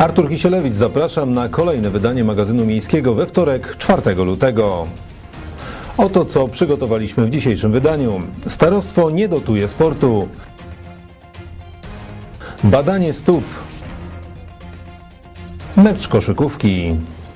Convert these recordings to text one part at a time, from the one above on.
Artur Kisielewicz, zapraszam na kolejne wydanie magazynu miejskiego we wtorek, 4 lutego. Oto co przygotowaliśmy w dzisiejszym wydaniu. Starostwo nie dotuje sportu. Badanie stóp. Mecz koszykówki.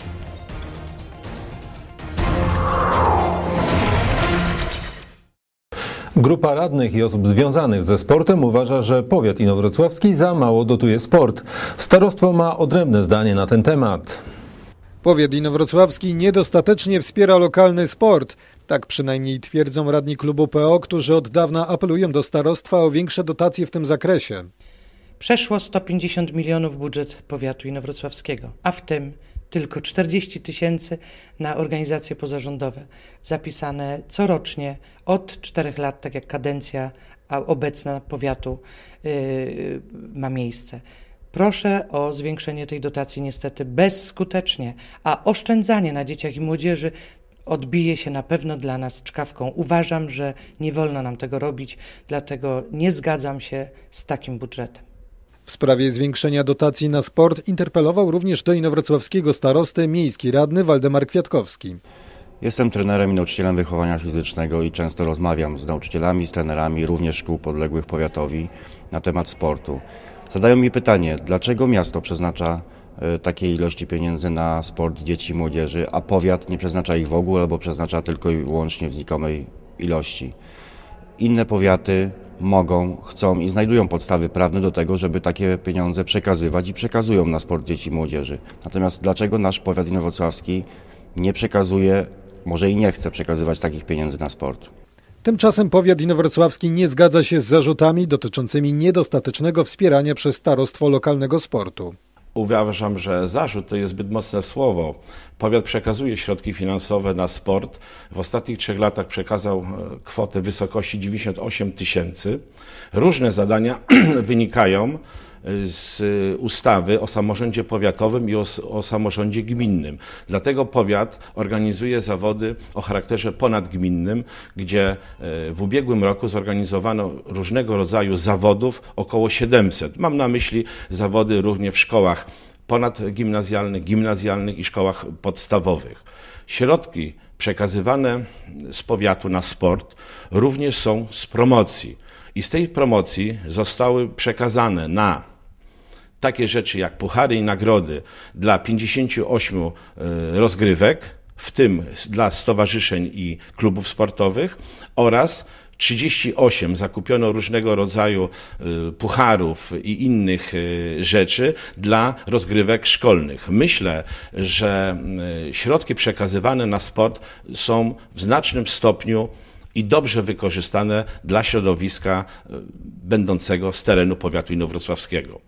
Grupa radnych i osób związanych ze sportem uważa, że powiat inowrocławski za mało dotuje sport. Starostwo ma odrębne zdanie na ten temat. Powiat inowrocławski niedostatecznie wspiera lokalny sport. Tak przynajmniej twierdzą radni klubu PO, którzy od dawna apelują do starostwa o większe dotacje w tym zakresie. Przeszło 150 milionów budżet powiatu inowrocławskiego, a w tym tylko 40 000 na organizacje pozarządowe, zapisane corocznie od 4 lat, tak jak kadencja obecna powiatu ma miejsce. Proszę o zwiększenie tej dotacji niestety bezskutecznie, a oszczędzanie na dzieciach i młodzieży odbije się na pewno dla nas czkawką. Uważam, że nie wolno nam tego robić, dlatego nie zgadzam się z takim budżetem. W sprawie zwiększenia dotacji na sport interpelował również do inowrocławskiego starosty miejski radny Waldemar Kwiatkowski. Jestem trenerem i nauczycielem wychowania fizycznego i często rozmawiam z nauczycielami, z trenerami również szkół podległych powiatowi na temat sportu. Zadają mi pytanie, dlaczego miasto przeznacza takiej ilości pieniędzy na sport dzieci i młodzieży, a powiat nie przeznacza ich w ogóle albo przeznacza tylko i wyłącznie w znikomej ilości. Inne powiaty mogą, chcą i znajdują podstawy prawne do tego, żeby takie pieniądze przekazywać i przekazują na sport dzieci i młodzieży. Natomiast dlaczego nasz powiat inowrocławski nie przekazuje, może i nie chce przekazywać takich pieniędzy na sport? Tymczasem powiat inowrocławski nie zgadza się z zarzutami dotyczącymi niedostatecznego wspierania przez starostwo lokalnego sportu. Uważam, że zarzut to jest zbyt mocne słowo. Powiat przekazuje środki finansowe na sport. W ostatnich 3 latach przekazał kwotę w wysokości 98 000. Różne zadania wynikają z ustawy o samorządzie powiatowym i o samorządzie gminnym. Dlatego powiat organizuje zawody o charakterze ponadgminnym, gdzie w ubiegłym roku zorganizowano różnego rodzaju zawodów około 700. Mam na myśli zawody również w szkołach ponadgimnazjalnych, gimnazjalnych i szkołach podstawowych. Środki przekazywane z powiatu na sport również są z promocji. I z tej promocji zostały przekazane na takie rzeczy jak puchary i nagrody dla 58 rozgrywek, w tym dla stowarzyszeń i klubów sportowych, oraz 38 zakupiono różnego rodzaju pucharów i innych rzeczy dla rozgrywek szkolnych. Myślę, że środki przekazywane na sport są w znacznym stopniu i dobrze wykorzystane dla środowiska będącego z terenu powiatu inowrocławskiego.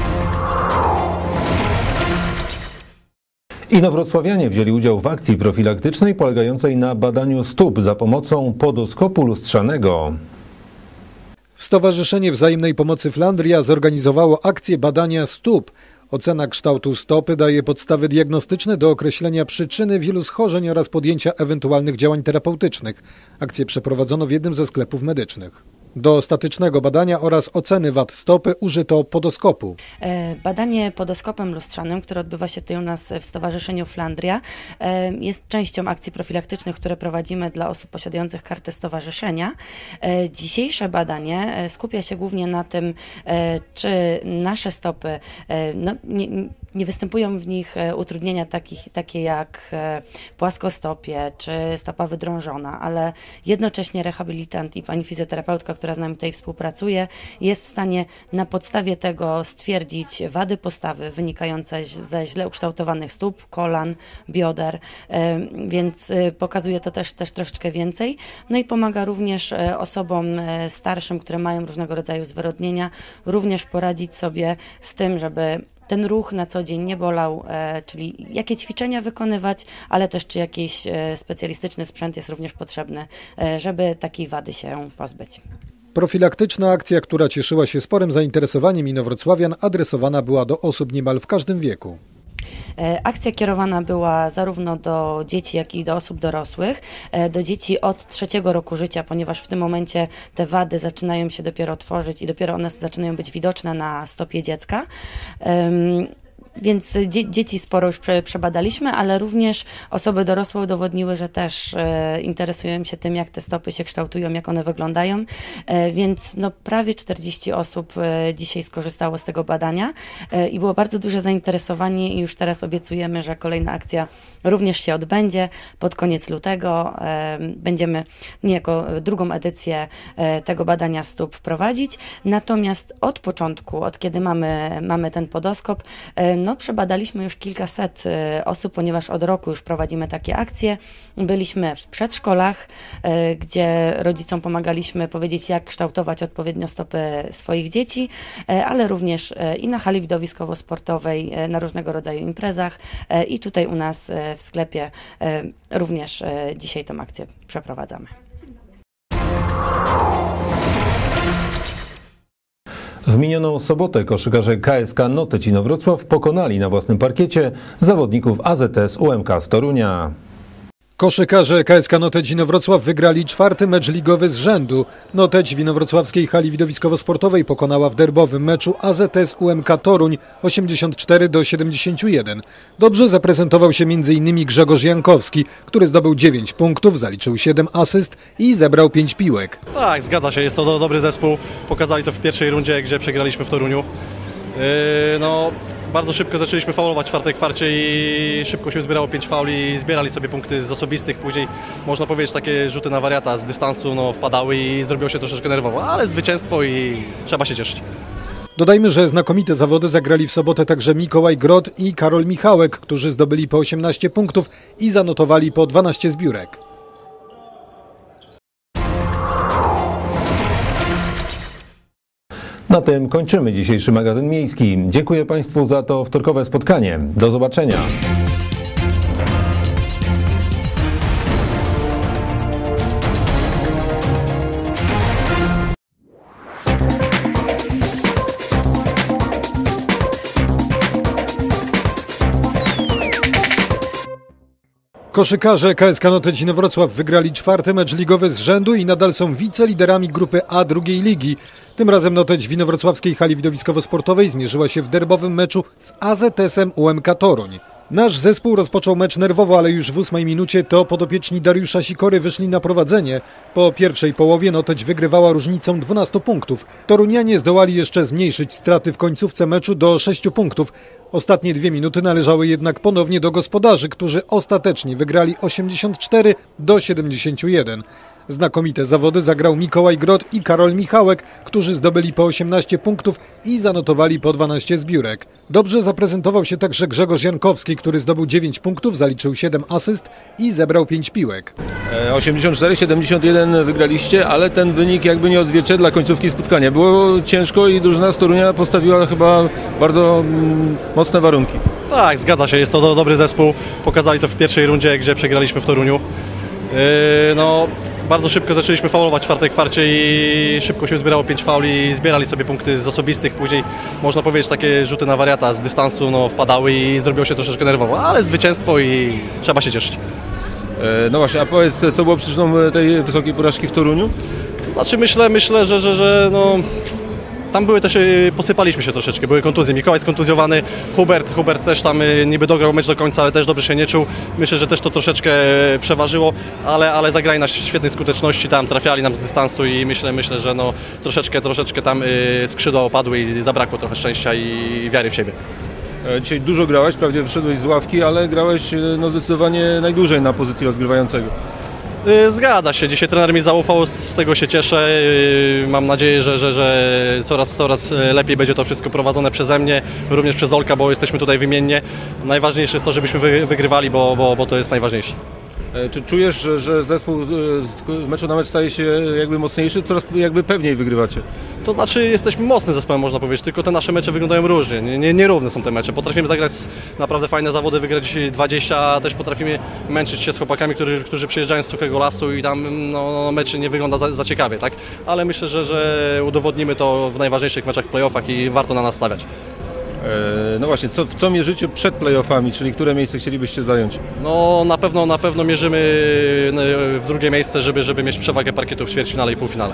Inowrocławianie wzięli udział w akcji profilaktycznej polegającej na badaniu stóp za pomocą podoskopu lustrzanego. Stowarzyszenie Wzajemnej Pomocy Flandria zorganizowało akcję badania stóp. Ocena kształtu stopy daje podstawy diagnostyczne do określenia przyczyny wielu schorzeń oraz podjęcia ewentualnych działań terapeutycznych. Akcję przeprowadzono w jednym ze sklepów medycznych. Do statycznego badania oraz oceny wad stopy użyto podoskopu. Badanie podoskopem lustrzanym, które odbywa się tutaj u nas w Stowarzyszeniu Flandria, jest częścią akcji profilaktycznych, które prowadzimy dla osób posiadających kartę stowarzyszenia. Dzisiejsze badanie skupia się głównie na tym, czy nasze stopy nie występują w nich utrudnienia takie jak płaskostopie czy stopa wydrążona, ale jednocześnie rehabilitant i pani fizjoterapeutka, która z nami tutaj współpracuje, jest w stanie na podstawie tego stwierdzić wady postawy wynikające ze źle ukształtowanych stóp, kolan, bioder, więc pokazuje to też troszeczkę więcej. No i pomaga również osobom starszym, które mają różnego rodzaju zwyrodnienia, również poradzić sobie z tym, żeby ten ruch na co dzień nie bolał, czyli jakie ćwiczenia wykonywać, ale też czy jakiś specjalistyczny sprzęt jest również potrzebny, żeby takiej wady się pozbyć. Profilaktyczna akcja, która cieszyła się sporym zainteresowaniem inowrocławian, adresowana była do osób niemal w każdym wieku. Akcja kierowana była zarówno do dzieci, jak i do osób dorosłych, do dzieci od 3. roku życia, ponieważ w tym momencie te wady zaczynają się dopiero tworzyć i dopiero one zaczynają być widoczne na stopie dziecka. Więc dzieci sporo już przebadaliśmy, ale również osoby dorosłe udowodniły, że też interesują się tym, jak te stopy się kształtują, jak one wyglądają, więc no, prawie 40 osób dzisiaj skorzystało z tego badania i było bardzo duże zainteresowanie i już teraz obiecujemy, że kolejna akcja również się odbędzie pod koniec lutego. Będziemy niejako drugą edycję tego badania stóp prowadzić, natomiast od początku, od kiedy mamy ten podoskop, no przebadaliśmy już kilkaset osób, ponieważ od roku już prowadzimy takie akcje. Byliśmy w przedszkolach, gdzie rodzicom pomagaliśmy powiedzieć, jak kształtować odpowiednio stopy swoich dzieci, ale również i na hali widowiskowo-sportowej, na różnego rodzaju imprezach i tutaj u nas w sklepie również dzisiaj tę akcję przeprowadzamy. W minioną sobotę koszykarze KSK Notecino Wrocław pokonali na własnym parkiecie zawodników AZS UMK z Torunia. Koszykarze KSK Notecino Wrocław wygrali 4. mecz ligowy z rzędu. Noteć w inowrocławskiej hali widowiskowo-sportowej pokonała w derbowym meczu AZS UMK Toruń 84-71. Dobrze zaprezentował się m.in. Grzegorz Jankowski, który zdobył 9 punktów, zaliczył 7 asyst i zebrał 5 piłek. Tak, zgadza się, jest to dobry zespół. Pokazali to w pierwszej rundzie, gdzie przegraliśmy w Toruniu. Bardzo szybko zaczęliśmy faulować w czwartej kwarcie i szybko się zbierało 5 fauli i zbierali sobie punkty z osobistych. Później, można powiedzieć, takie rzuty na wariata z dystansu wpadały i zrobiło się troszeczkę nerwowo, ale zwycięstwo i trzeba się cieszyć. Dodajmy, że znakomite zawody zagrali w sobotę także Mikołaj Grot i Karol Michałek, którzy zdobyli po 18 punktów i zanotowali po 12 zbiórek. Na tym kończymy dzisiejszy magazyn miejski. Dziękuję Państwu za to wtorkowe spotkanie. Do zobaczenia. Koszykarze KSK Notecino Wrocław wygrali 4. mecz ligowy z rzędu i nadal są wiceliderami grupy A drugiej ligi. Tym razem Noteć w inowrocławskiej hali widowiskowo-sportowej zmierzyła się w derbowym meczu z AZS-em UMK Toruń. Nasz zespół rozpoczął mecz nerwowo, ale już w 8 minucie to podopieczni Dariusza Sikory wyszli na prowadzenie. Po pierwszej połowie Noteć wygrywała różnicą 12 punktów. Torunianie zdołali jeszcze zmniejszyć straty w końcówce meczu do 6 punktów. Ostatnie 2 minuty należały jednak ponownie do gospodarzy, którzy ostatecznie wygrali 84-71. Znakomite zawody zagrał Mikołaj Grot i Karol Michałek, którzy zdobyli po 18 punktów i zanotowali po 12 zbiórek. Dobrze zaprezentował się także Grzegorz Jankowski, który zdobył 9 punktów, zaliczył 7 asyst i zebrał 5 piłek. 84-71 wygraliście, ale ten wynik jakby nie odzwierciedla końcówki spotkania. Było ciężko i drużyna z Torunia postawiła chyba bardzo mocne warunki. Tak, zgadza się, jest to dobry zespół. Pokazali to w pierwszej rundzie, gdzie przegraliśmy w Toruniu. Bardzo szybko zaczęliśmy faulować w czwartej kwarcie i szybko się zbierało 5 fauli i zbierali sobie punkty z osobistych. Później, można powiedzieć, takie rzuty na wariata z dystansu wpadały i zrobiło się troszeczkę nerwowo, ale zwycięstwo i trzeba się cieszyć. No właśnie, a powiedz, co było przyczyną tej wysokiej porażki w Toruniu? Znaczy myślę, że tam były też, posypaliśmy się troszeczkę, były kontuzje. Mikołaj skontuzjowany, Hubert też tam niby dograł mecz do końca, ale też dobrze się nie czuł. Myślę, że też to troszeczkę przeważyło, ale zagrali na świetnej skuteczności, tam trafiali nam z dystansu i myślę, że troszeczkę tam skrzydła opadły i zabrakło trochę szczęścia i wiary w siebie. Dzisiaj dużo grałeś, wprawdzie wyszedłeś z ławki, ale grałeś zdecydowanie najdłużej na pozycji rozgrywającego. Zgadza się, dzisiaj trener mi zaufał, z tego się cieszę. Mam nadzieję, że coraz lepiej będzie to wszystko prowadzone przeze mnie, również przez Olka, bo jesteśmy tutaj wymiennie. Najważniejsze jest to, żebyśmy wygrywali, bo to jest najważniejsze. Czy czujesz, że zespół z meczu na mecz staje się jakby mocniejszy, coraz jakby pewniej wygrywacie? To znaczy jesteśmy mocnym zespołem, można powiedzieć, tylko te nasze mecze wyglądają różnie, nierówne są te mecze. Potrafimy zagrać naprawdę fajne zawody, wygrać dzisiaj 20, a też potrafimy męczyć się z chłopakami, którzy przyjeżdżają z Suchego Lasu i tam mecz nie wygląda za ciekawie, tak? Ale myślę, że udowodnimy to w najważniejszych meczach w playoffach i warto na nas stawiać. No właśnie, w co mierzycie przed playoffami, czyli które miejsce chcielibyście zająć? No na pewno mierzymy w drugie miejsce, żeby mieć przewagę parkietu w ćwierćfinale i półfinale.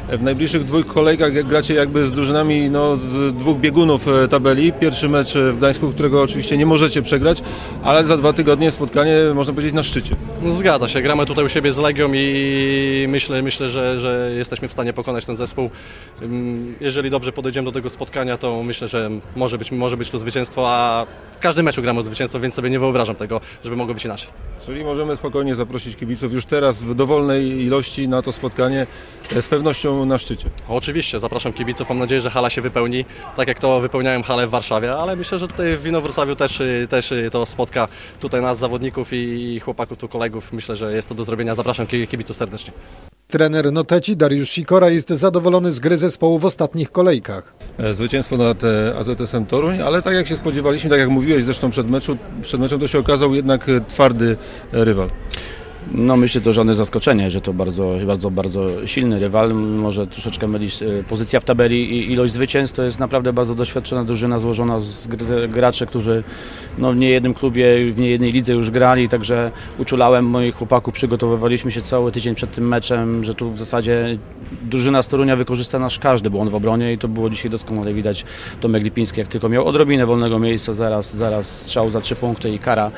W najbliższych 2 kolejkach gracie jakby z drużynami z 2 biegunów tabeli. Pierwszy mecz w Gdańsku, którego oczywiście nie możecie przegrać, ale za 2 tygodnie spotkanie, można powiedzieć, na szczycie. Zgadza się, gramy tutaj u siebie z Legią i myślę, że jesteśmy w stanie pokonać ten zespół. Jeżeli dobrze podejdziemy do tego spotkania, to myślę, że może być to zwycięstwo, a w każdym meczu gramy o zwycięstwo, więc sobie nie wyobrażam tego, żeby mogło być inaczej. Czyli możemy spokojnie zaprosić kibiców już teraz w dowolnej ilości na to spotkanie, z pewnością na szczycie. Oczywiście, zapraszam kibiców, mam nadzieję, że hala się wypełni, tak jak to wypełniałem halę w Warszawie, ale myślę, że tutaj w Inowrocławiu też to spotka tutaj nas, zawodników i chłopaków, tu kolegów. Myślę, że jest to do zrobienia. Zapraszam kibiców serdecznie. Trener Noteci Dariusz Sikora jest zadowolony z gry zespołu w ostatnich kolejkach. Zwycięstwo nad AZS-em Toruń, ale tak jak się spodziewaliśmy, tak jak mówiłeś zresztą przed meczem to się okazał jednak twardy rywal. No myślę, to żadne zaskoczenie, że to bardzo silny rywal. Może troszeczkę mylić pozycja w tabeli i ilość zwycięstw. To jest naprawdę bardzo doświadczona drużyna złożona z graczy, którzy w niejednym klubie, w niejednej lidze już grali, także uczulałem moich chłopaków, przygotowywaliśmy się cały tydzień przed tym meczem, że tu w zasadzie drużyna z Torunia wykorzysta nasz każdy błąd w obronie i to było dzisiaj doskonale widać. Tomek Lipiński, jak tylko miał odrobinę wolnego miejsca, zaraz strzał za 3 punkty i kara.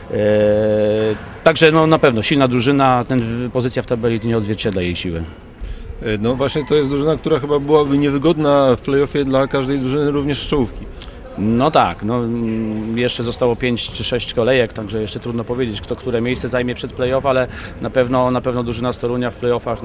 Także na pewno silna drużyna, pozycja w tabeli nie odzwierciedla jej siły. No właśnie to jest drużyna, która chyba byłaby niewygodna w play-offie dla każdej drużyny, również z czołówki. No tak, jeszcze zostało 5 czy 6 kolejek, także jeszcze trudno powiedzieć, kto które miejsce zajmie przed play-off, ale na pewno drużyna z Torunia w play-offach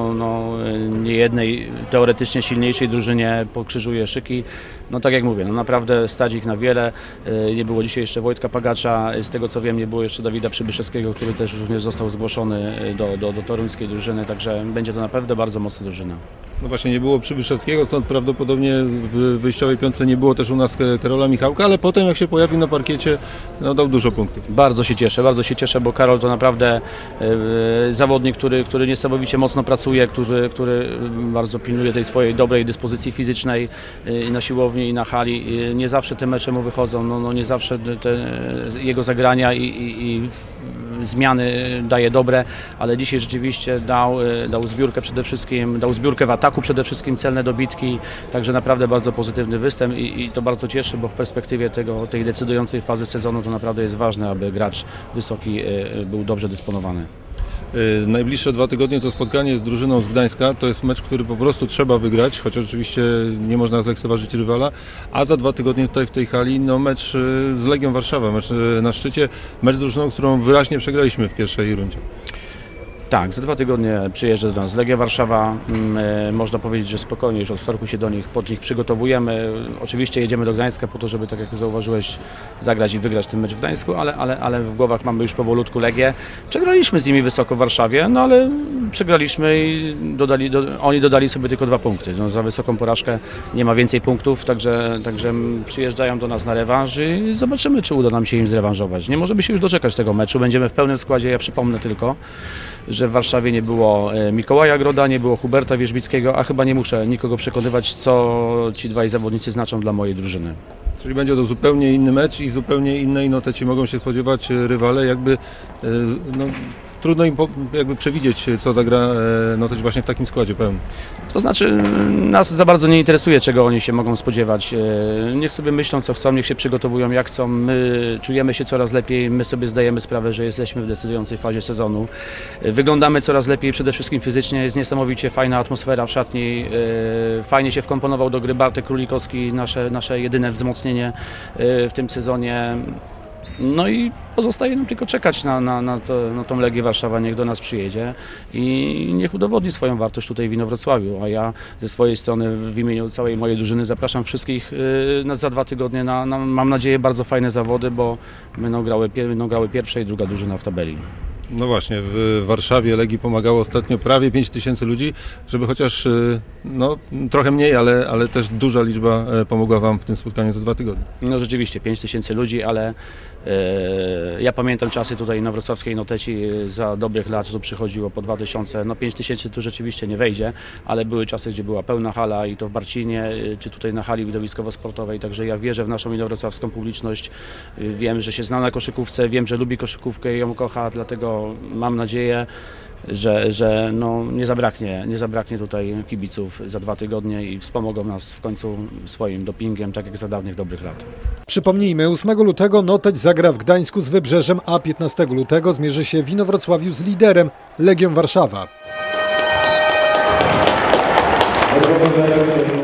niejednej teoretycznie silniejszej drużynie pokrzyżuje szyki. No tak jak mówię, naprawdę stać ich na wiele. Nie było dzisiaj jeszcze Wojtka Pagacza, z tego co wiem nie było jeszcze Dawida Przybyszewskiego, który też również został zgłoszony do toruńskiej drużyny, także będzie to naprawdę bardzo mocna drużyna. No właśnie nie było Przybyszewskiego, stąd prawdopodobnie w wyjściowej piątce nie było też u nas Karola Michałka, ale potem jak się pojawił na parkiecie, dał dużo punktów. Bardzo się cieszę, bo Karol to naprawdę zawodnik, który niesamowicie mocno pracuje, który bardzo pilnuje tej swojej dobrej dyspozycji fizycznej i na siłowni i na hali. Nie zawsze te mecze mu wychodzą, nie zawsze jego zagrania i zmiany daje dobre, ale dzisiaj rzeczywiście dał zbiórkę przede wszystkim, dał zbiórkę w ataku przede wszystkim, celne dobitki, także naprawdę bardzo pozytywny występ i to bardzo cieszy, bo w perspektywie tej decydującej fazy sezonu to naprawdę jest ważne, aby gracz wysoki był dobrze dysponowany. Najbliższe 2 tygodnie to spotkanie z drużyną z Gdańska, to jest mecz, który po prostu trzeba wygrać, chociaż oczywiście nie można zlekceważyć rywala, a za 2 tygodnie tutaj w tej hali mecz z Legią Warszawa, mecz na szczycie, mecz z drużyną, którą wyraźnie przegraliśmy w pierwszej rundzie. Tak, za 2 tygodnie przyjeżdża do nas Legia Warszawa. Można powiedzieć, że spokojnie już od wtorku się pod nich przygotowujemy. Oczywiście jedziemy do Gdańska po to, żeby, tak jak zauważyłeś, zagrać i wygrać ten mecz w Gdańsku, ale w głowach mamy już powolutku Legię. Przegraliśmy z nimi wysoko w Warszawie, ale przegraliśmy i oni dodali sobie tylko 2 punkty. Za wysoką porażkę nie ma więcej punktów, także przyjeżdżają do nas na rewanż i zobaczymy, czy uda nam się im zrewanżować. Nie możemy się już doczekać tego meczu, będziemy w pełnym składzie. Ja przypomnę tylko, że w Warszawie nie było Mikołaja Groda, nie było Huberta Wierzbickiego, a chyba nie muszę nikogo przekonywać, co ci 2 zawodnicy znaczą dla mojej drużyny. Czyli będzie to zupełnie inny mecz i zupełnie innej Noteci mogą się spodziewać rywale, trudno im przewidzieć, co zagra Noteć właśnie w takim składzie pełnym. To znaczy nas za bardzo nie interesuje, czego oni się mogą spodziewać. Niech sobie myślą, co chcą, niech się przygotowują jak chcą. My czujemy się coraz lepiej, my sobie zdajemy sprawę, że jesteśmy w decydującej fazie sezonu. Wyglądamy coraz lepiej, przede wszystkim fizycznie, jest niesamowicie fajna atmosfera w szatni. Fajnie się wkomponował do gry Bartek Królikowski, nasze jedyne wzmocnienie w tym sezonie. No i pozostaje nam tylko czekać na tą Legię Warszawa, niech do nas przyjedzie i niech udowodni swoją wartość tutaj w Inowrocławiu, a ja ze swojej strony w imieniu całej mojej drużyny zapraszam wszystkich za 2 tygodnie na mam nadzieję bardzo fajne zawody, bo będą grały pierwsza i druga drużyna w tabeli. No właśnie, w Warszawie Legii pomagało ostatnio prawie 5000 ludzi, żeby chociaż trochę mniej, ale też duża liczba pomogła Wam w tym spotkaniu za 2 tygodnie. No rzeczywiście 5000 ludzi, ale ja pamiętam czasy tutaj na wrocławskiej Noteci, za dobrych lat tu przychodziło po 2000, 5000 tu rzeczywiście nie wejdzie, ale były czasy, gdzie była pełna hala i to w Barcinie, czy tutaj na hali widowiskowo-sportowej, także ja wierzę w naszą inowrocławską publiczność, wiem, że się zna na koszykówce, wiem, że lubi koszykówkę i ją kocha, dlatego dlatego mam nadzieję, że no nie zabraknie tutaj kibiców za 2 tygodnie i wspomogą nas w końcu swoim dopingiem, tak jak za dawnych dobrych lat. Przypomnijmy, 8 lutego Noteć zagra w Gdańsku z Wybrzeżem, a 15 lutego zmierzy się w Inowrocławiu z liderem Legią Warszawa.